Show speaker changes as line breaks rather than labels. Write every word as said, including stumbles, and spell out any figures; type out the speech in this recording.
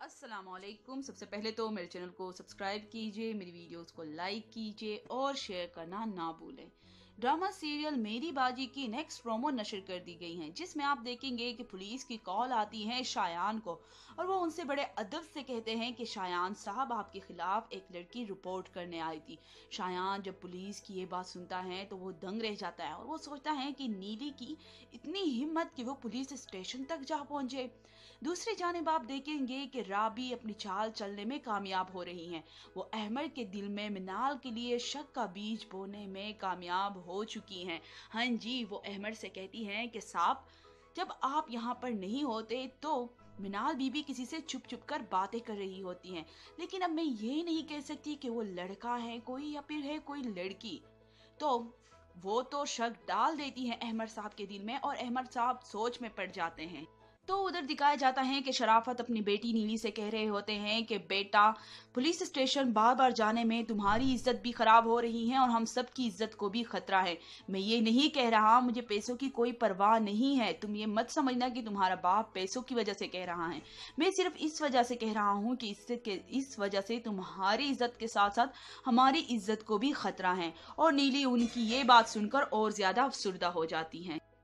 अस्सलाम वालेकुम। सबसे पहले तो मेरे चैनल को सब्सक्राइब कीजिए, मेरी वीडियोस को लाइक कीजिए और शेयर करना ना भूलें। ड्रामा सीरियल मेरी बाजी की नेक्स्ट प्रोमो नशर कर दी गई है, जिसमें आप देखेंगे कि पुलिस की कॉल आती है शायान को और वो उनसे बड़े अदब से कहते हैं कि शायान साहब, आपके खिलाफ एक लड़की रिपोर्ट करने आई थी। शायान जब पुलिस की ये बात सुनता है तो वो दंग रह जाता है और वो सोचता है कि नीली की इतनी हिम्मत कि वो पुलिस स्टेशन तक जा पहुंचे। दूसरी जानिब आप देखेंगे कि राबी अपनी चाल चलने में कामयाब हो रही हैं। वो अहमद के दिल में मिनाल के लिए शक का बीज बोने में कामयाब हो चुकी हैं। हाँ जी, वो अहमद से कहती हैं कि साहब, जब आप यहाँ पर नहीं होते तो मिनाल बीबी किसी से छुप छुप कर बातें कर रही होती हैं, लेकिन अब मैं ये नहीं कह सकती कि वो लड़का है कोई या फिर है कोई लड़की। तो वो तो शक डाल देती है अहमद साहब के दिल में और अहमद साहब सोच में पड़ जाते हैं। तो उधर दिखाया जाता है कि शराफत अपनी बेटी नीली से कह रहे होते हैं कि बेटा, पुलिस स्टेशन बार बार जाने में तुम्हारी इज्जत भी खराब हो रही है और हम सब की इज्जत को भी खतरा है। मैं ये नहीं कह रहा, मुझे पैसों की कोई परवाह नहीं है। तुम ये मत समझना कि तुम्हारा बाप पैसों की वजह से कह रहा है। मैं सिर्फ इस वजह से कह रहा हूँ कि इससे के इस वजह से तुम्हारी इज्जत के साथ साथ हमारी इज्जत को भी खतरा है। और नीली उनकी ये बात सुनकर और ज्यादा अफसुर्दा हो जाती है।